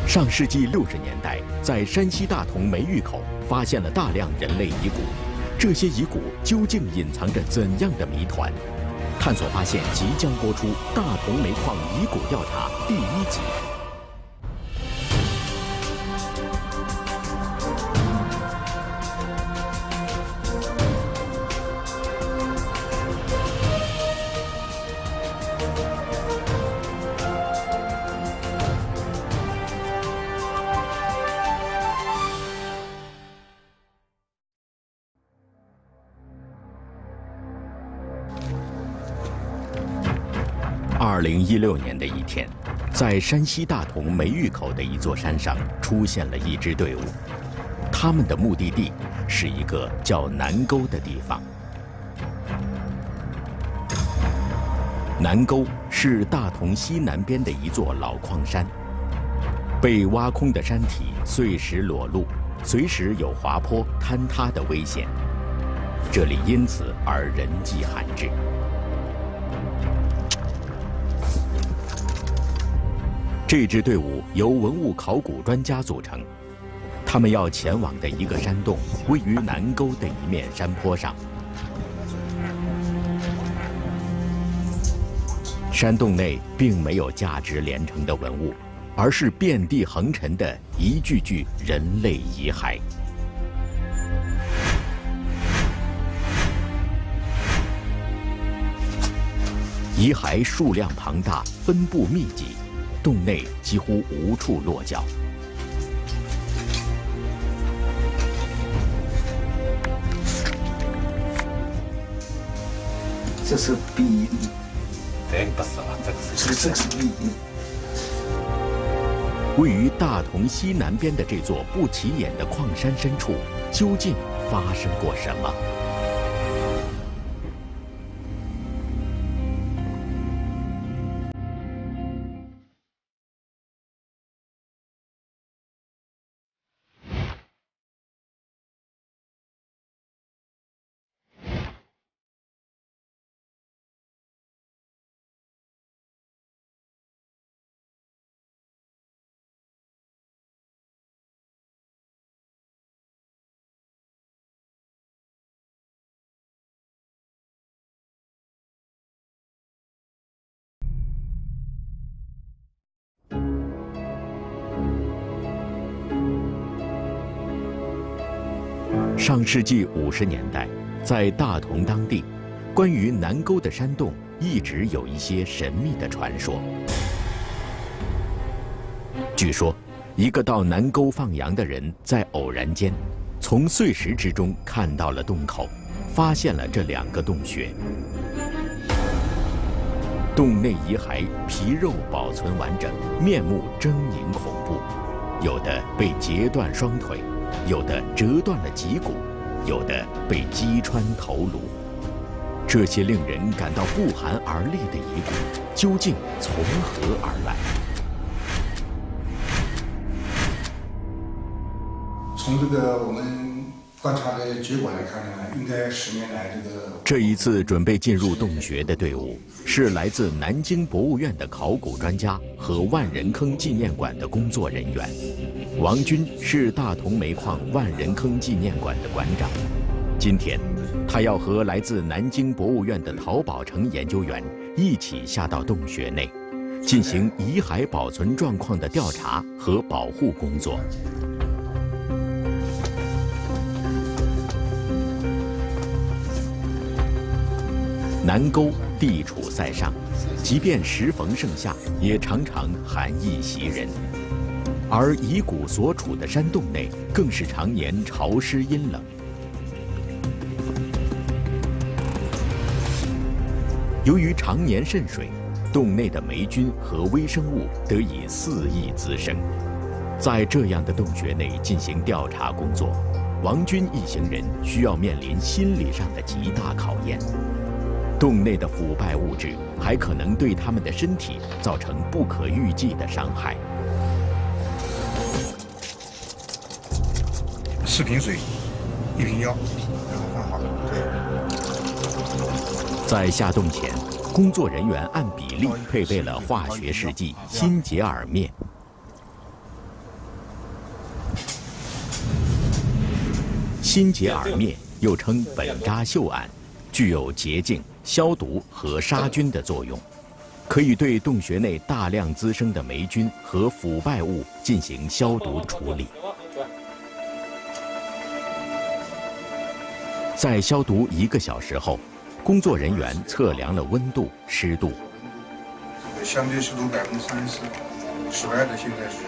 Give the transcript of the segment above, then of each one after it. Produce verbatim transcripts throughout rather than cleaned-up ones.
上世纪六十年代，在山西大同梅峪口发现了大量人类遗骨，这些遗骨究竟隐藏着怎样的谜团？探索发现即将播出《大同煤矿遗骨调查》第一集。二零一六年的一天，在山西大同梅峪口的一座山上出现了一支队伍，他们的目的地是一个叫南沟的地方。南沟是大同西南边的一座老矿山，被挖空的山体碎石裸露，随时有滑坡坍塌的危险，这里因此而人迹罕至。这支队伍由文物考古专家组成，他们要前往的一个山洞位于南沟的一面山坡上。山洞内并没有价值连城的文物，而是遍地横陈的一具具人类遗骸。遗骸数量庞大，分布密集。洞内几乎无处落脚。 这是鼻翼， 这个不是吧？这个是这个是鼻翼。 位于大同西南边的这座不起眼的矿山深处，究竟发生过什么？上世纪五十年代，在大同当地，关于南沟的山洞一直有一些神秘的传说。据说，一个到南沟放羊的人在偶然间，从碎石之中看到了洞口，发现了这两个洞穴。洞内遗骸皮肉保存完整，面目狰狞恐怖，有的被截断双腿，有的折断了脊骨，有的被击穿头颅。这些令人感到不寒而栗的遗骨，究竟从何而来？ 从这个我们观察的结果来看呢，应该十年来这个这一次准备进入洞穴的队伍，是来自南京博物院的考古专家和万人坑纪念馆的工作人员。王军是大同煤矿万人坑纪念馆的馆长，今天他要和来自南京博物院的陶宝成研究员一起下到洞穴内，进行遗骸保存状况的调查和保护工作。南沟地处塞上，即便时逢盛夏，也常常寒意袭人。而遗骨所处的山洞内，更是常年潮湿阴冷。由于常年渗水，洞内的霉菌和微生物得以肆意滋生。在这样的洞穴内进行调查工作，王军一行人需要面临心理上的极大考验。洞内的腐败物质还可能对他们的身体造成不可预计的伤害。 四瓶水，一瓶药，然后放好。 在下洞前，工作人员按比例配备了化学试剂辛杰尔面。 新结耳篾又称本扎溴铵，具有洁净、消毒和杀菌的作用，可以对洞穴内大量滋生的霉菌和腐败物进行消毒处理。在消毒一个小时后，工作人员测量了温度、湿度。 这个相对湿度百分之三十四，室外的现在是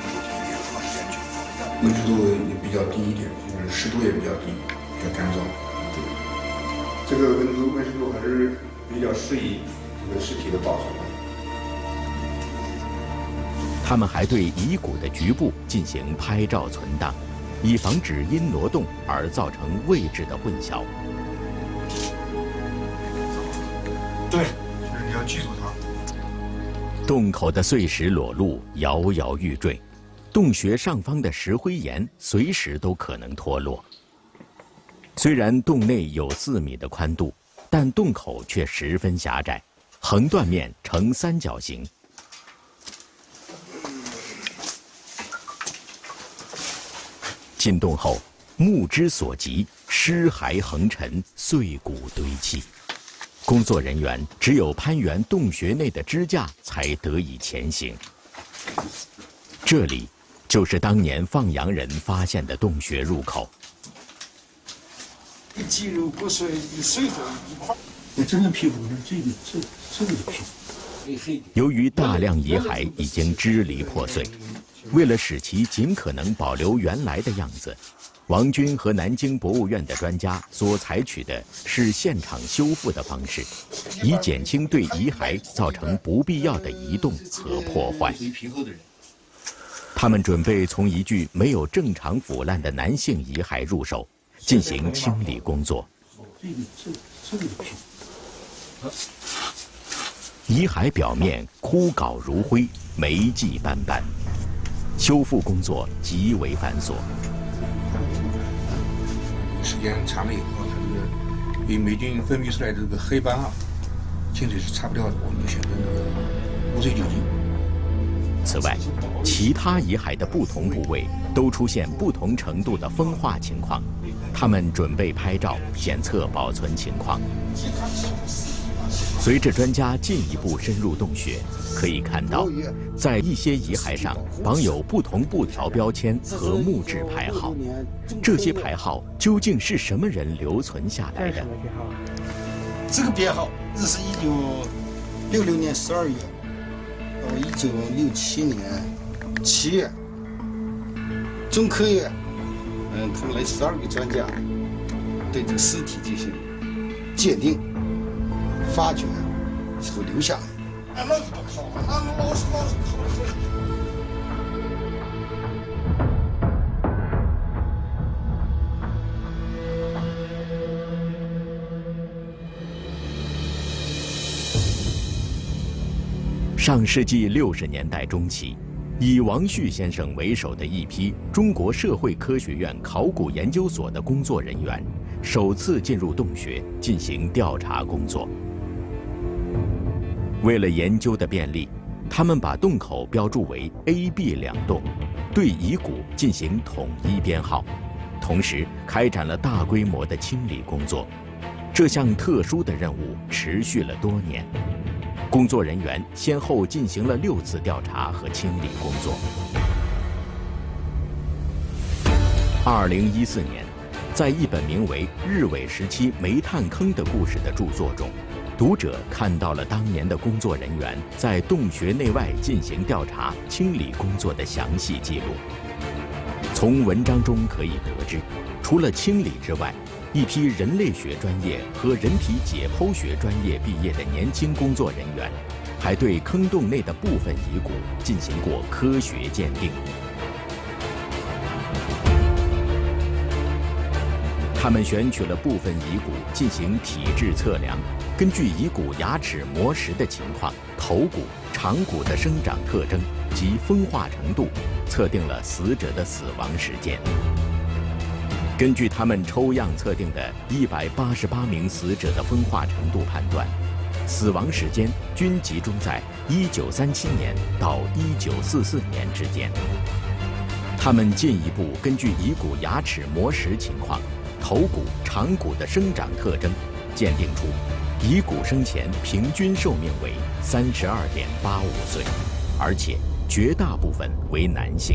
温度也比较低一点，就是湿度也比较低，比较干燥。这个温度温湿度还是比较适宜这个尸体的保存。 他们还对遗骨的局部进行拍照存档，以防止因挪动而造成位置的混淆。 对，就是你要记住它。 洞口的碎石裸露，摇摇欲坠，洞穴上方的石灰岩随时都可能脱落。虽然洞内有四米的宽度，但洞口却十分狭窄，横断面呈三角形。进洞后，目之所及，尸骸横陈，碎骨堆砌。工作人员只有攀援洞穴内的支架，才得以前行。这里就是当年放羊人发现的洞穴入口。 一肌肉骨髓一碎成一块。那这个皮肤呢？这个这这个皮肤。 由于大量遗骸已经支离破碎，为了使其尽可能保留原来的样子，王军和南京博物院的专家所采取的是现场修复的方式，以减轻对遗骸造成不必要的移动和破坏。他们准备从一具没有正常腐烂的男性遗骸入手，进行清理工作。遗骸表面枯槁如灰，霉迹斑斑，修复工作极为繁琐。 时间长了以后，它这个被霉菌分泌出来的这个黑斑啊，清水是擦不掉的，我们选择那个无水酒精。 此外，其他遗骸的不同部位都出现不同程度的风化情况，他们准备拍照检测保存情况。随着专家进一步深入洞穴，可以看到，在一些遗骸上绑有不同布条标签和木质牌号。这些牌号究竟是什么人留存下来的？ 这个编号这是一九六六年十二月到一九六七年七月，中科院嗯派来十二个专家对这个尸体进行鉴定、发掘和留下。哎，老子不考嘛，那老师老师考。 上世纪六十年代中期，以王旭先生为首的一批中国社会科学院考古研究所的工作人员，首次进入洞穴进行调查工作。为了研究的便利，他们把洞口标注为 A、B 两洞，对遗骨进行统一编号，同时开展了大规模的清理工作。这项特殊的任务持续了多年。工作人员先后进行了六次调查和清理工作。二零一四年，在一本名为《日伪时期煤炭坑的故事》的著作中，读者看到了当年的工作人员在洞穴内外进行调查、清理工作的详细记录。从文章中可以得知，除了清理之外，一批人类学专业和人体解剖学专业毕业的年轻工作人员，还对坑洞内的部分遗骨进行过科学鉴定。他们选取了部分遗骨进行体质测量，根据遗骨牙齿磨蚀的情况、头骨、长骨的生长特征及风化程度，测定了死者的死亡时间。根据他们抽样测定的一百八十八名死者的风化程度判断，死亡时间均集中在一九三七年到一九四四年之间。 他们进一步根据遗骨牙齿磨蚀情况、头骨、长骨的生长特征，鉴定出遗骨生前平均寿命为三十二点八五岁，而且绝大部分为男性。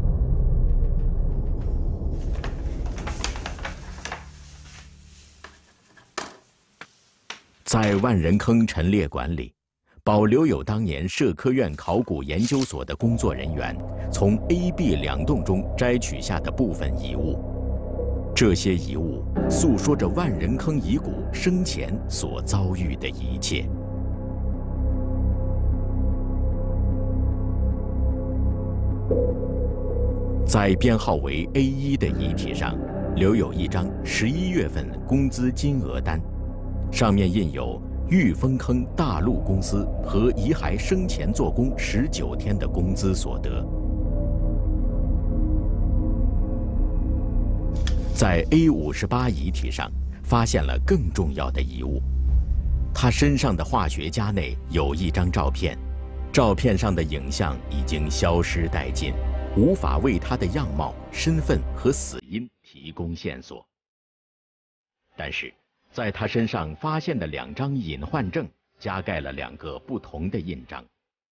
在万人坑陈列馆里，保留有当年社科院考古研究所的工作人员从 A、B 两栋中摘取下的部分遗物。这些遗物诉说着万人坑遗骨生前所遭遇的一切。在编号为 A 一 的遗体上，留有一张十一月份工资金额单，上面印有玉峰坑大陆公司和遗骸生前做工十九天的工资所得。在 A 五十八 遗体上发现了更重要的遗物，他身上的化学夹内有一张照片，照片上的影像已经消失殆尽，无法为他的样貌、身份和死因提供线索。但是，在他身上发现的两张隐患证加盖了两个不同的印章。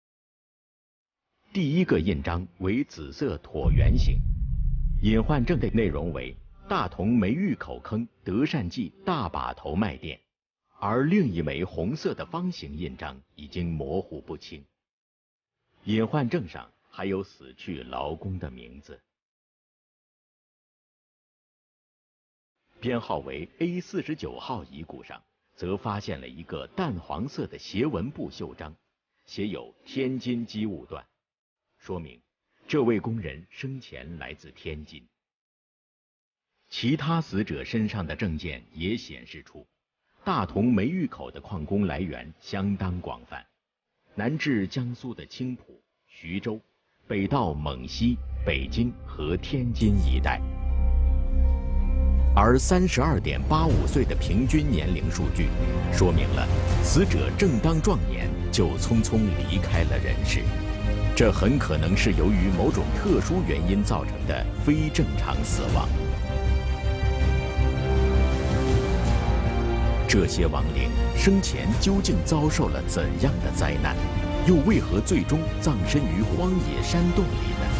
第一个印章为紫色椭圆形，隐患证的内容为大同梅峪口坑德善记大把头卖店，而另一枚红色的方形印章已经模糊不清。隐患证上还有死去劳工的名字。编号为 A 四十九 号遗骨上，则发现了一个淡黄色的斜纹布袖章，写有天津机务段，说明这位工人生前来自天津。其他死者身上的证件也显示出，大同梅峪口的矿工来源相当广泛，南至江苏的青浦、徐州，北到蒙西、北京和天津一带。而三十二点八五岁的平均年龄数据，说明了死者正当壮年就匆匆离开了人世，这很可能是由于某种特殊原因造成的非正常死亡。这些亡灵生前究竟遭受了怎样的灾难，又为何最终葬身于荒野山洞里呢？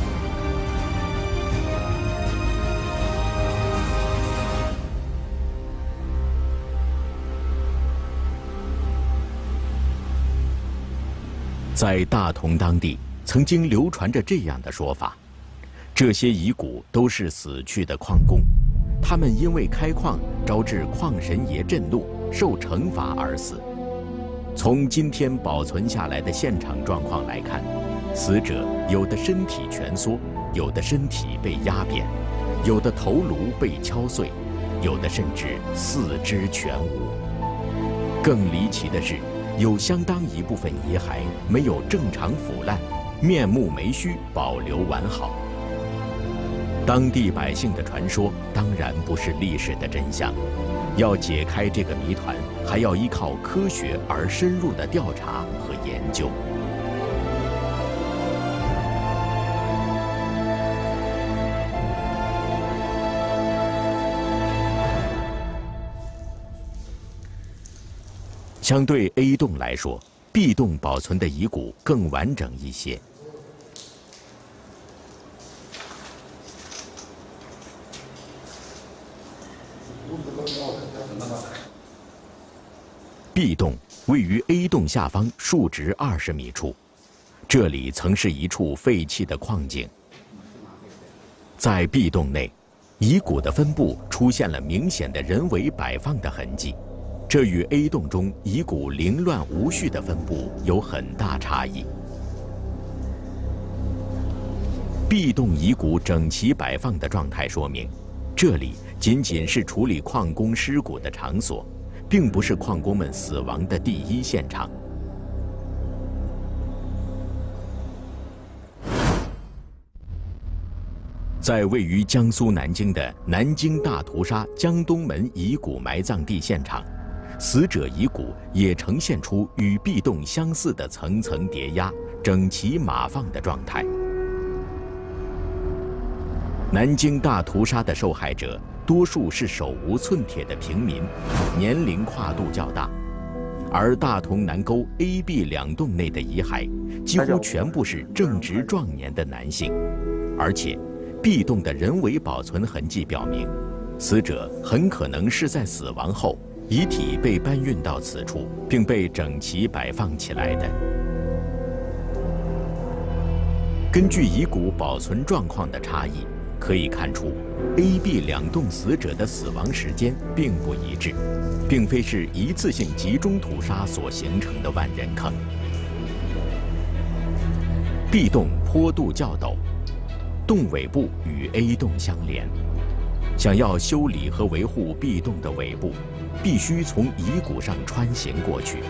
在大同当地，曾经流传着这样的说法：这些遗骨都是死去的矿工，他们因为开矿招致矿神爷震怒，受惩罚而死。从今天保存下来的现场状况来看，死者有的身体蜷缩，有的身体被压扁，有的头颅被敲碎，有的甚至四肢全无。更离奇的是，有相当一部分遗骸没有正常腐烂，面目眉须保留完好。当地百姓的传说当然不是历史的真相，要解开这个谜团，还要依靠科学而深入的调查和研究。相对 A 栋来说 ，B 栋保存的遗骨更完整一些。B 栋位于 A 栋下方数值二十米处，这里曾是一处废弃的矿井。在 B 栋内，遗骨的分布出现了明显的人为摆放的痕迹。这与 A 栋中遗骨凌乱无序的分布有很大差异。B 栋遗骨整齐摆放的状态说明，这里仅仅是处理矿工尸骨的场所，并不是矿工们死亡的第一现场。在位于江苏南京的南京大屠杀江东门遗骨埋葬地现场，死者遗骨也呈现出与 B 栋相似的层层叠压、整齐码放的状态。 南京大屠杀的受害者多数是手无寸铁的平民，年龄跨度较大，而大同南沟 A、B 两栋内的遗骸几乎全部是正值壮年的男性，而且 B 栋的人为保存痕迹表明，死者很可能是在死亡后遗体被搬运到此处，并被整齐摆放起来的。根据遗骨保存状况的差异，可以看出 A、B 两栋死者的死亡时间并不一致，并非是一次性集中屠杀所形成的万人坑。B 栋坡度较陡，洞尾部与 A 栋相连，想要修理和维护 B 栋的尾部，必须从遗骨上穿行过去。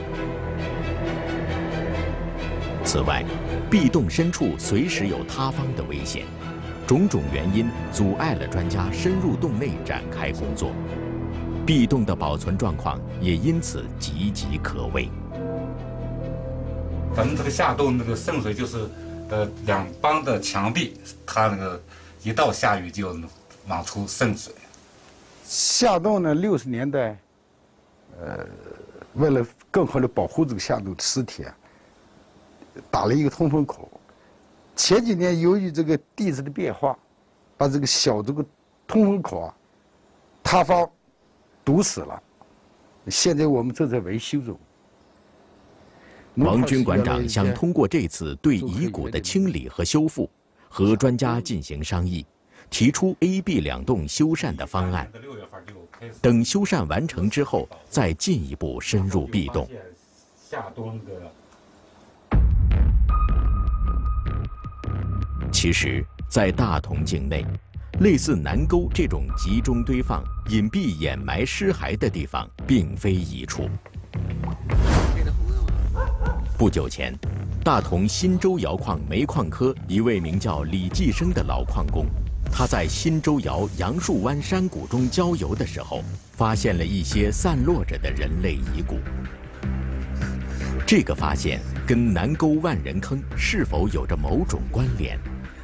此外 ，B 栋深处随时有塌方的危险，种种原因阻碍了专家深入洞内展开工作。B 栋的保存状况也因此岌岌可危。 咱们这个下洞那个渗水就是，呃，两帮的墙壁，它那个一到下雨就往出渗水。 下洞呢，六十年代，呃，为了更好的保护这个下洞的尸体啊，打了一个通风口。前几年由于这个地质的变化，把这个小这个通风口啊塌方堵死了，现在我们正在维修中。 王军馆长想通过这次对遗骨的清理和修复，和专家进行商议，提出 A、B 两栋修缮的方案。等修缮完成之后，再进一步深入 B 栋。 下洞的。 其实，在大同境内，类似南沟这种集中堆放、隐蔽掩埋尸骸的地方并非一处。不久前，大同新洲窑矿煤矿科一位名叫李继生的老矿工，他在新洲窑杨树湾山谷中郊游的时候，发现了一些散落着的人类遗骨。这个发现跟南沟万人坑是否有着某种关联？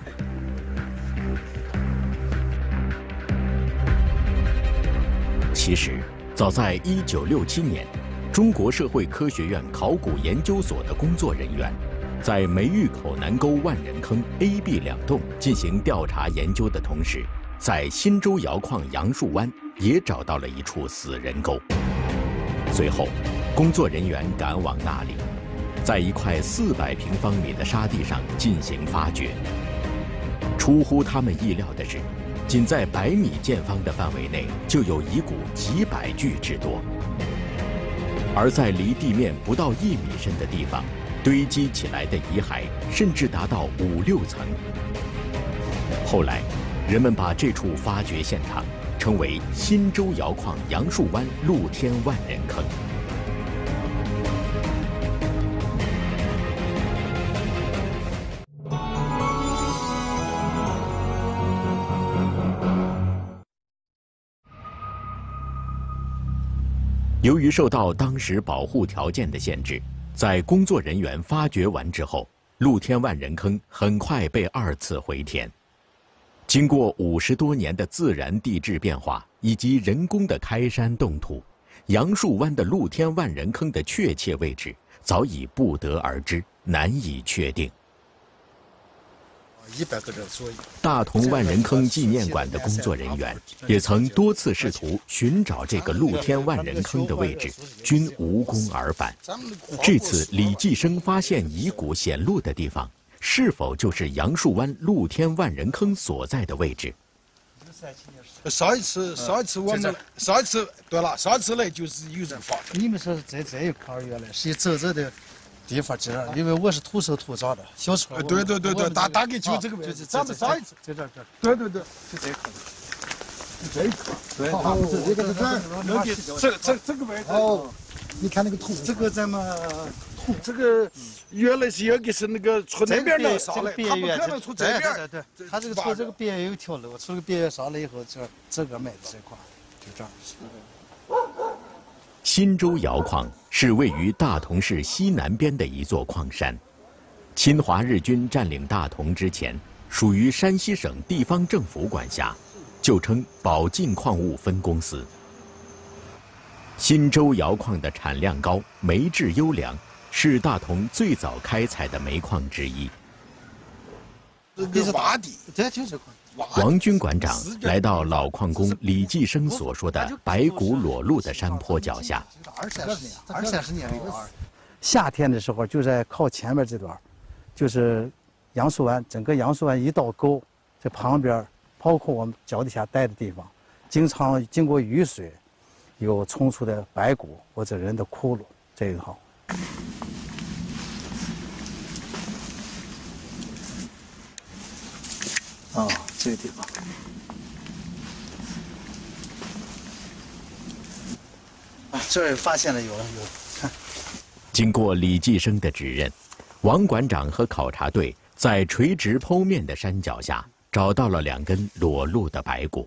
其实，早在一九六七年，中国社会科学院考古研究所的工作人员，在梅峪口南沟万人坑 A、B 两栋进行调查研究的同时，在新洲窑矿杨树湾也找到了一处死人沟。随后，工作人员赶往那里，在一块四百平方米的沙地上进行发掘。出乎他们意料的是， 仅在百米见方的范围内，就有遗骨几百具之多；而在离地面不到一米深的地方，堆积起来的遗骸甚至达到五六层。后来，人们把这处发掘现场称为新洲窑矿杨树湾露天万人坑。 由于受到当时保护条件的限制，在工作人员发掘完之后，露天万人坑很快被二次回填。经过五十多年的自然地质变化以及人工的开山动土，杨树湾的露天万人坑的确切位置早已不得而知，难以确定。 一百个人左右。 大同万人坑纪念馆的工作人员也曾多次试图寻找这个露天万人坑的位置，均无功而返。这次李继生发现遗骨显露的地方，是否就是杨树湾露天万人坑所在的位置？ 上一次，上一次我们上一次对了，上一次来就是有人发的。 你们说在这一块原来是走走的。 地方知道，因为我是土生土长的，小时候。 对对对对，大大概就这个位置。咱们上一次在这儿， 对对对， 就这一块。 就这一块。 对。 好，这个是这这这这个位置。哦，你看那个土， 这个咱们土，这个原来是要给是那个从那边能上来，他不可能从这边。 对对对，他这个从这个边有一条路，从这个边上来以后，这这个埋的这块，就这样。 新洲窑矿是位于大同市西南边的一座矿山。侵华日军占领大同之前， 属于山西省地方政府管辖，就称宝晋矿物分公司。忻州窑矿的产量高，煤质优良，是大同最早开采的煤矿之一。 这是洼地，这就是王军馆长来到老矿工李继生所说的白骨裸露的山坡脚下。 二三十年，二三十年了。 夏天的时候就在靠前面这段，就是杨树湾，整个杨树湾一道沟，这旁边包括我们脚底下待的地方，经常经过雨水，有冲出的白骨或者人的窟窿这一套。啊，这个地方。啊，这儿发现了有了有，看。 经过李继生的指认，王馆长和考察队在垂直剖面的山脚下找到了两根裸露的白骨。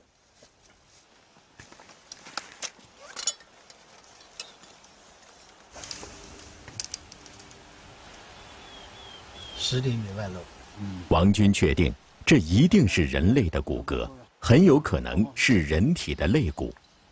十厘米外露。 嗯，王军确定这一定是人类的骨骼，很有可能是人体的肋骨。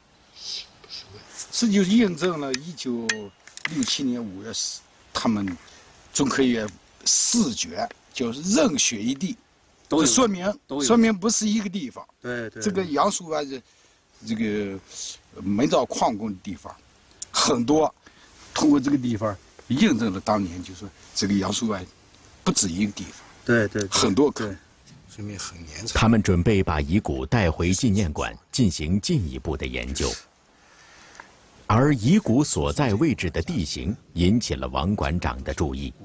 这就印证了一九六七年五月十，他们中科院视觉就是任选一地，这说明说明不是一个地方。 对对。 这个杨树湾是这个煤造矿工的地方，很多通过这个地方印证了当年就说这个杨树湾不止一个地方。 对 对, 对， 很多坑， 说明很年长。 他们准备把遗骨带回纪念馆进行进一步的研究。而遗骨所在位置的地形引起了王馆长的注意。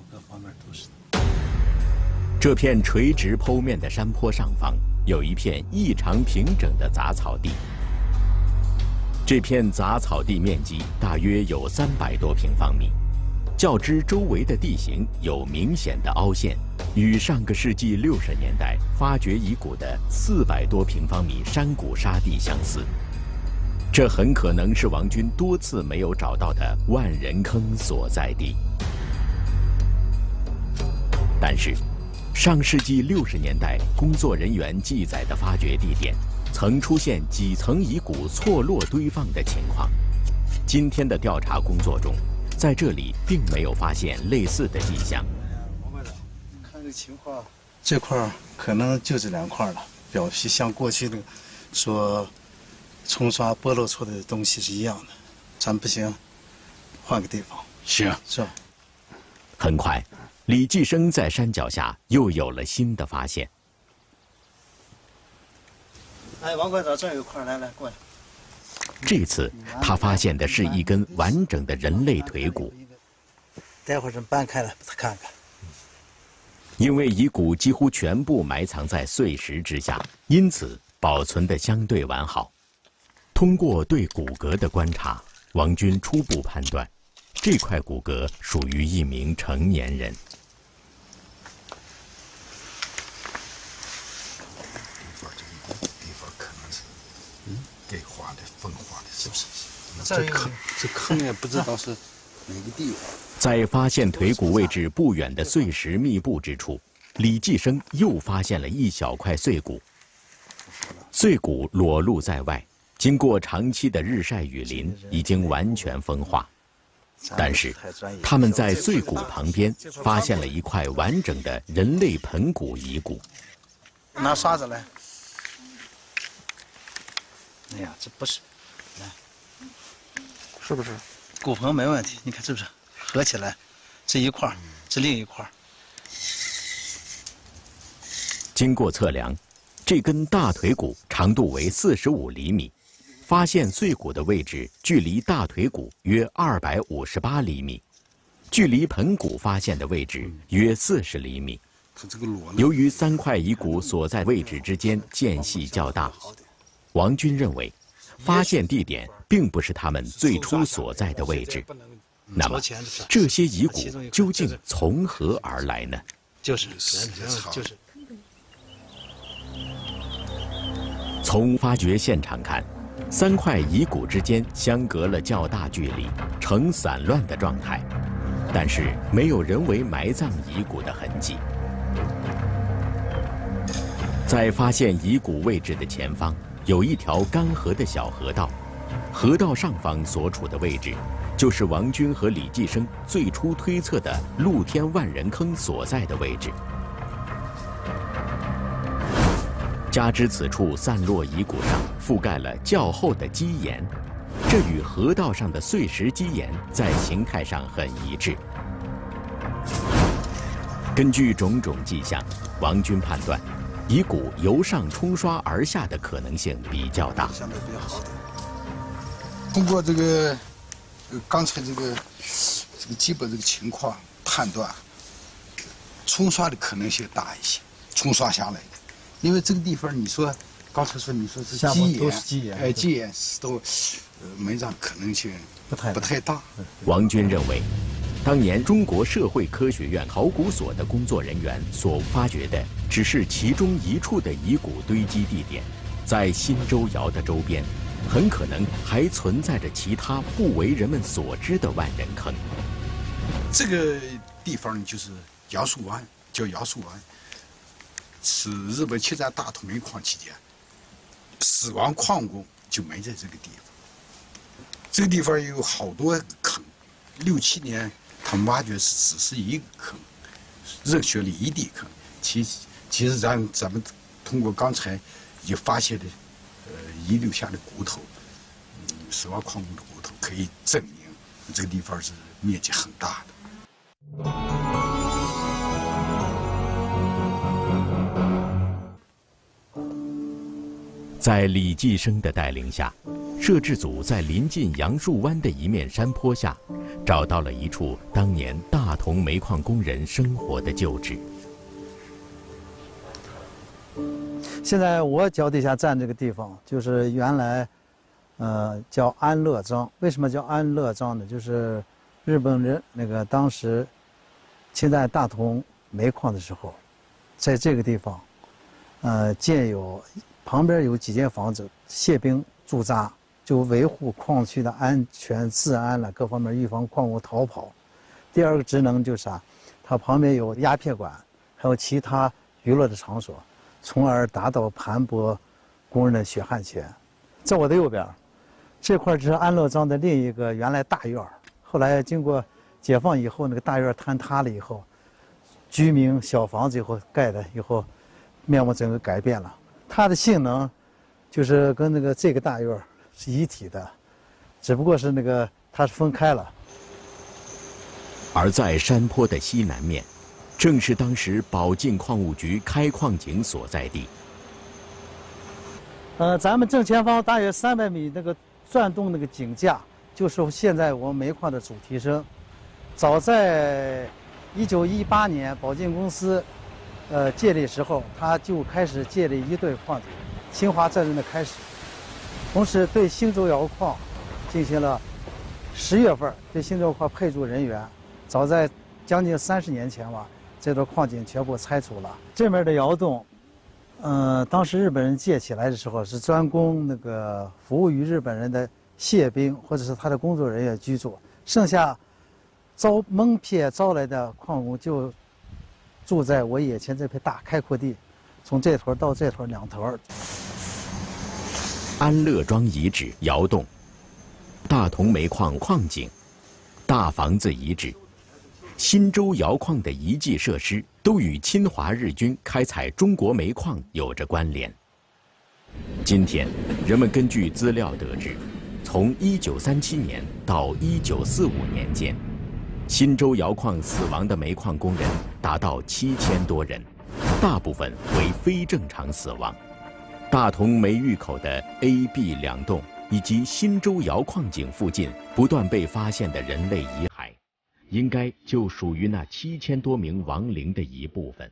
这片垂直剖面的山坡上方有一片异常平整的杂草地。这片杂草地面积大约有三百多平方米，较之周围的地形有明显的凹陷，与上个世纪六十年代发掘遗骨的四百多平方米山谷沙地相似。这很可能是王军多次没有找到的万人坑所在地。但是，上世纪六十年代工作人员记载的发掘地点，曾出现几层遗骨错落堆放的情况。今天的调查工作中，在这里并没有发现类似的迹象。 王馆长，看这情况，这块可能就这两块了，表皮像过去的说冲刷剥落出的东西是一样的，咱不行，换个地方。 行， 是吧？ 很快，李继生在山脚下又有了新的发现。 哎，王馆长，这有一块，来来过来。 这次他发现的是一根完整的人类腿骨。 待会儿咱搬开了，把它看看。 因为遗骨几乎全部埋藏在碎石之下，因此保存得相对完好。通过对骨骼的观察，王军初步判断，这块骨骼属于一名成年人。 地方可能是，嗯，给画的、风化的，是不是？ 这坑，这坑也不知道是哪个地方。 在发现腿骨位置不远的碎石密布之处，李继生又发现了一小块碎骨。碎骨裸露在外，经过长期的日晒雨淋，已经完全风化。但是，他们在碎骨旁边发现了一块完整的人类盆骨遗骨。 拿刷子来。哎呀，这不是，来，是不是？骨盆没问题，你看是不是？合起来，这一块，这另一块。 经过测量，这根大腿骨长度为四十五厘米，发现碎骨的位置距离大腿骨约二百五十八厘米，距离盆骨发现的位置约四十厘米。由于三块遗骨所在位置之间间隙较大，王军认为，发现地点并不是他们最初所在的位置。那么，这些遗骨究竟从何而来呢？ 就是，就是。 从发掘现场看，三块遗骨之间相隔了较大距离，呈散乱的状态，但是没有人为埋葬遗骨的痕迹。 在发现遗骨位置的前方，有一条干涸的小河道，河道上方所处的位置，就是王军和李济生最初推测的露天万人坑所在的位置。加之此处散落遗骨上覆盖了较厚的基岩，这与河道上的碎石基岩在形态上很一致。根据种种迹象，王军判断，遗骨由上冲刷而下的可能性比较大。 相对比较好的。通过这个，呃，刚才这个这个基本这个情况判断，冲刷的可能性大一些，冲刷下来的。因为这个地方，你说刚才说你说是基岩， 都是基岩， 哎，基岩都，呃，埋葬可能性不太不太大。 王军认为，当年中国社会科学院考古所的工作人员所发掘的，只是其中一处的遗骨堆积地点，在新州窑的周边，很可能还存在着其他不为人们所知的万人坑。 这个地方就是杨树湾，叫杨树湾。是日本侵占大同煤矿期间，死亡矿工就埋在这个地方。这个地方有好多坑，六七年他们挖掘是只是一个坑，热血里一地坑。其其实咱咱们通过刚才已发现的，呃，遗留下的骨头，嗯，死亡矿工的骨头，可以证明这个地方是面积很大的。 在李济生的带领下，摄制组在临近杨树湾的一面山坡下，找到了一处当年大同煤矿工人生活的旧址。 现在我脚底下站这个地方，就是原来，呃，叫安乐庄。为什么叫安乐庄呢？就是日本人那个当时侵占大同煤矿的时候，在这个地方，呃，建有。旁边有几间房子，械兵驻扎，就维护矿区的安全、治安了各方面，预防矿工逃跑。第二个职能就是啥、啊，它旁边有鸦片馆，还有其他娱乐的场所，从而达到盘剥工人的血汗钱。在我的右边，这块就是安乐庄的另一个原来大院，后来经过解放以后，那个大院坍塌了以后，居民小房子以后盖的以后，面貌整个改变了。它的性能就是跟那个这个大院是一体的，只不过是那个它是分开了。 而在山坡的西南面，正是当时保定矿务局开矿井所在地。 呃，咱们正前方大约三百米那个转动那个井架，就是现在我们煤矿的主提升。早在一九一八年，保定公司。呃，建立时候，他就开始建立一对矿井，侵华战争的开始。同时，对新州窑矿进行了十月份对新州矿配驻人员。早在将近三十年前吧，这段矿井全部拆除了。这面的窑洞，呃，当时日本人建起来的时候是专供那个服务于日本人的械兵或者是他的工作人员居住，剩下招蒙骗招来的矿工就。住在我眼前这片大开阔地，从这头到这头两头。 安乐庄遗址窑洞、大同煤矿矿井、大房子遗址、新州窑矿的遗迹设施，都与侵华日军开采中国煤矿有着关联。今天，人们根据资料得知，从一九三七年到一九四五年间。新州窑矿死亡的煤矿工人达到七千多人，大部分为非正常死亡。大同煤峪口的 A、B 两洞以及新州窑矿井附近不断被发现的人类遗骸，应该就属于那七千多名亡灵的一部分。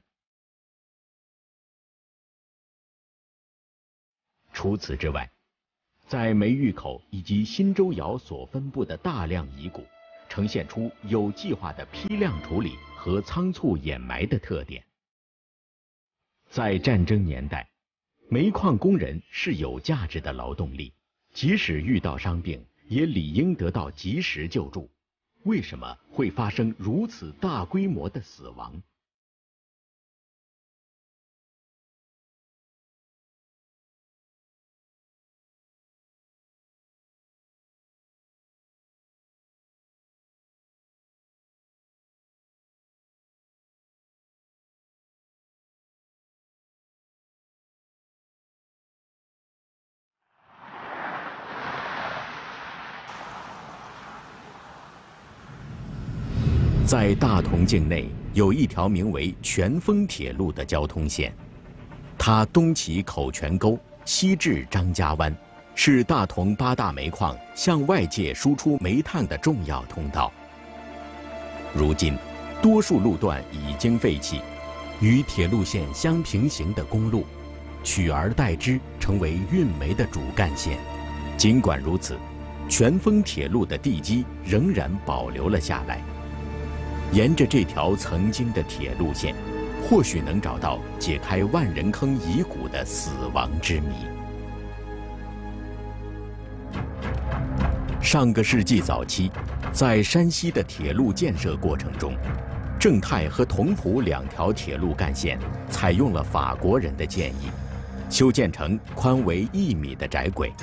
除此之外，在煤峪口以及新州窑所分布的大量遗骨，呈现出有计划的批量处理和仓促掩埋的特点。在战争年代，煤矿工人是有价值的劳动力，即使遇到伤病，也理应得到及时救助。为什么会发生如此大规模的死亡？ 在大同境内有一条名为全丰铁路的交通线，它东起口泉沟，西至张家湾，是大同八大煤矿向外界输出煤炭的重要通道。如今，多数路段已经废弃，与铁路线相平行的公路，取而代之成为运煤的主干线。尽管如此，全丰铁路的地基仍然保留了下来。沿着这条曾经的铁路线，或许能找到解开万人坑遗骨的死亡之谜。上个世纪早期，在山西的铁路建设过程中，正太和同蒲两条铁路干线采用了法国人的建议，修建成宽为一米的窄轨。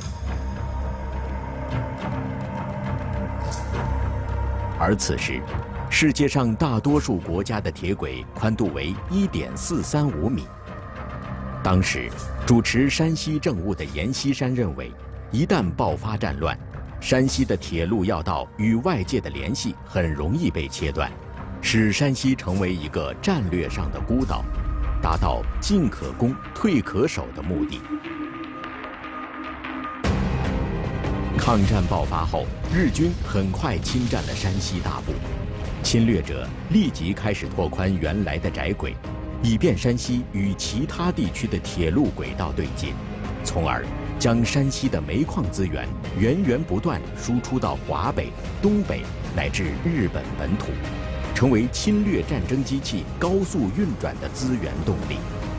而此时，世界上大多数国家的铁轨宽度为 一点四三五米。当时，主持山西政务的阎锡山认为，一旦爆发战乱，山西的铁路要道与外界的联系很容易被切断，使山西成为一个战略上的孤岛，达到进可攻、退可守的目的。抗战爆发后，日军很快侵占了山西大部。侵略者立即开始拓宽原来的窄轨，以便山西与其他地区的铁路轨道对接，从而将山西的煤矿资源源源不断输出到华北、东北乃至日本本土，成为侵略战争机器高速运转的资源动力。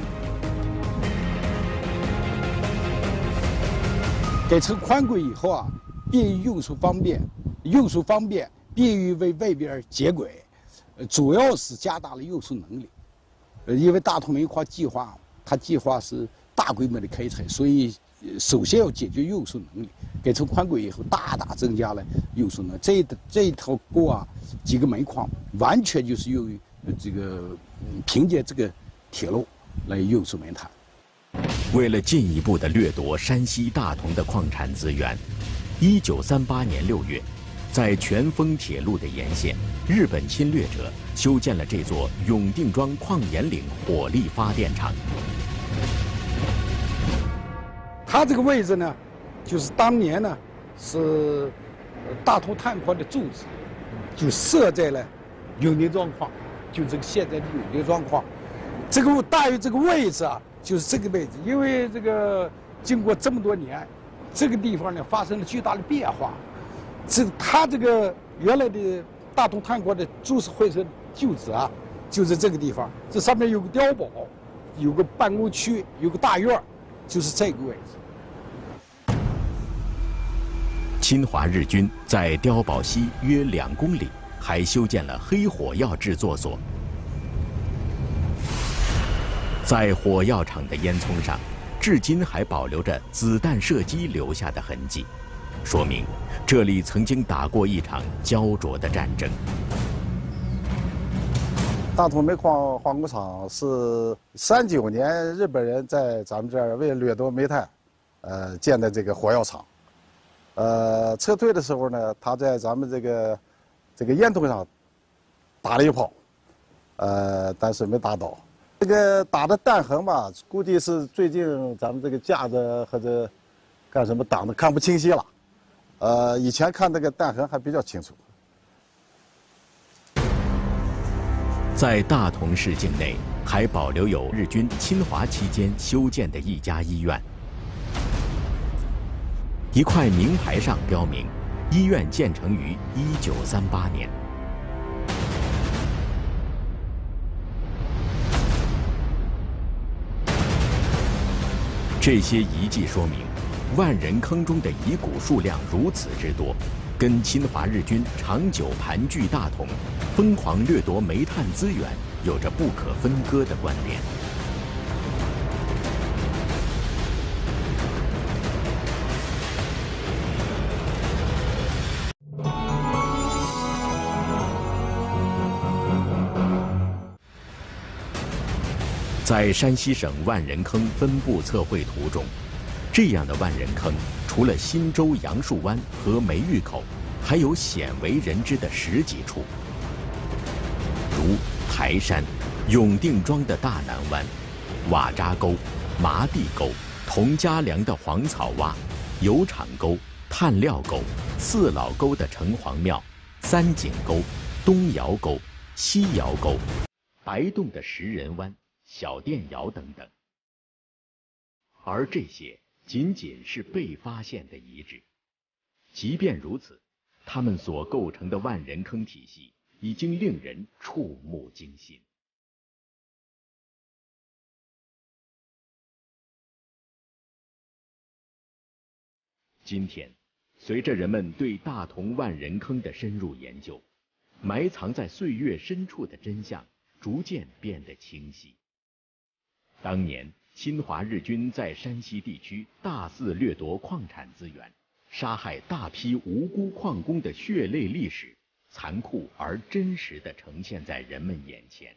改成宽轨以后啊，便于运输方便，运输方便。便于为外边接轨，呃，主要是加大了运输能力。呃，因为大同煤矿计划，它计划是大规模的开采，所以首先要解决运输能力。改成宽轨以后，大大增加了运输能力。这这一条沟啊，几个煤矿完全就是用于这个凭借这个铁路来运输煤炭。 为了进一步的掠夺山西大同的矿产资源，一九三八年六月。在全丰铁路的沿线，日本侵略者修建了这座永定庄矿岩岭火力发电厂。 它这个位置呢，就是当年呢是大同炭矿的住址，就设在了永定庄矿，就这个现在的永定庄矿。这个大约这个位置啊，就是这个位置，因为这个经过这么多年，这个地方呢发生了巨大的变化。这他这个原来的大同炭矿的株式会社旧址啊，就是这个地方。这上面有个碉堡，有个办公区，有个大院，就是这个位置。 侵华日军在碉堡西约两公里还修建了黑火药制作所，在火药厂的烟囱上，至今还保留着子弹射击留下的痕迹。说明这里曾经打过一场焦灼的战争。 大同煤矿化工厂是三九年日本人在咱们这儿为了掠夺煤炭，呃建的这个火药厂。呃，撤退的时候呢，他在咱们这个这个烟囱上打了一炮，呃，但是没打倒。这个打的弹痕吧，估计是最近咱们这个架子或者干什么挡的看不清晰了。呃，以前看那个弹痕还比较清楚。 在大同市境内，还保留有日军侵华期间修建的一家医院。一块名牌上标明，医院建成于一九三八年。这些遗迹说明，万人坑中的遗骨数量如此之多，跟侵华日军长久盘踞大同、疯狂掠夺煤炭资源有着不可分割的关联。在山西省万人坑分布测绘图中，这样的万人坑除了忻州杨树湾和梅峪口，还有鲜为人知的十几处。 台山、永定庄的大南湾、瓦渣沟、麻地沟、佟家梁的黄草洼、油厂沟、炭料沟、四老沟的城隍庙、三井沟、东窑沟、西窑沟、白洞的石人湾、小店窑等等。而这些仅仅是被发现的遗址，即便如此，它们所构成的万人坑体系已经令人触目惊心。今天，随着人们对大同万人坑的深入研究，埋藏在岁月深处的真相逐渐变得清晰。当年侵华日军在山西地区大肆掠夺矿产资源，杀害大批无辜矿工的血泪历史，残酷而真实地呈现在人们眼前。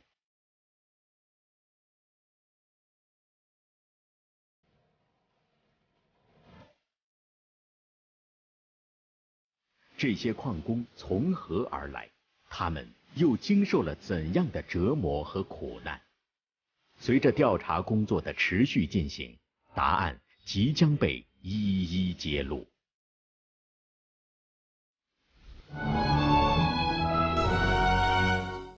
这些矿工从何而来？他们又经受了怎样的折磨和苦难？随着调查工作的持续进行，答案即将被一一揭露。